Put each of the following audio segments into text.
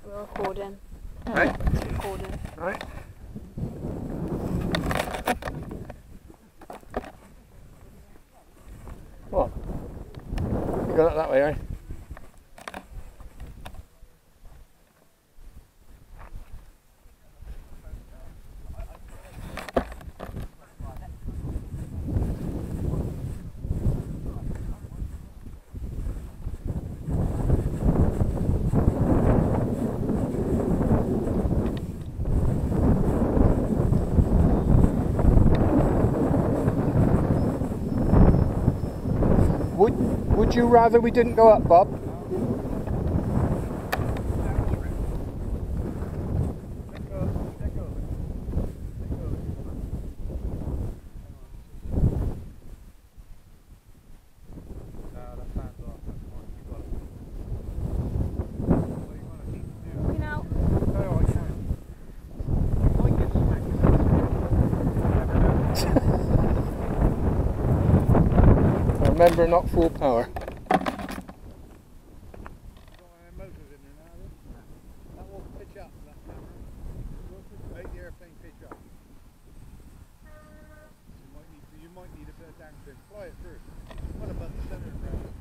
We're recording. Right? It's recording. Right. What? You got it that way, eh? Would you rather we didn't go up, Bob? Remember, not full power. You might need a bit of downspin. Fly it through. What about the center of gravity?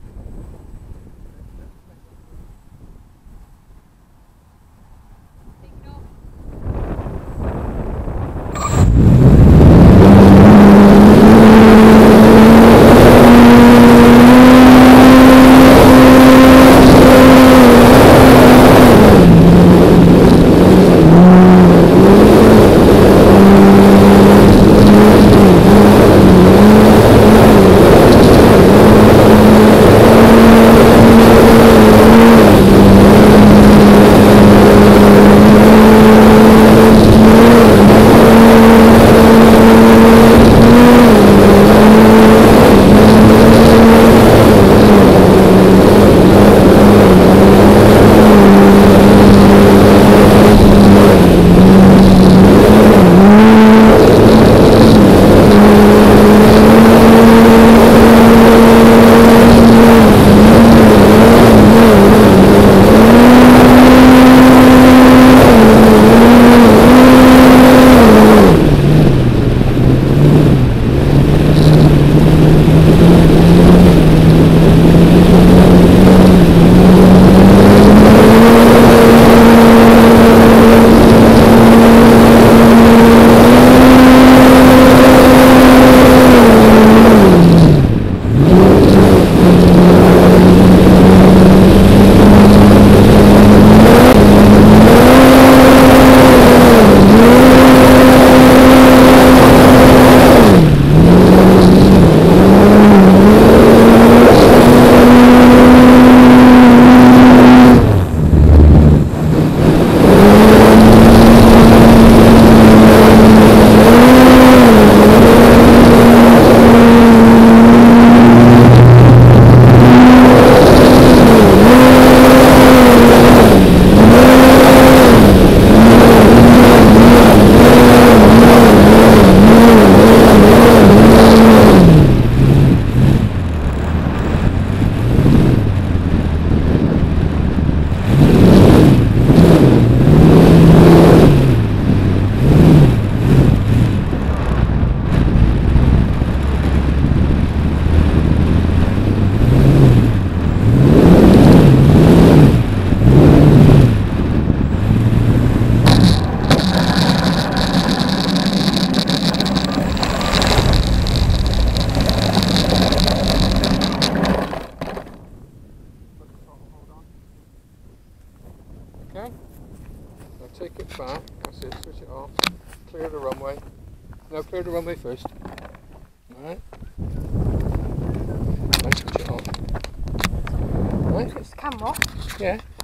Okay, now take it back, that's it, switch it off, clear the runway. No, clear the runway first. Alright. Now switch it off. Right? Switch the camera off. Yeah.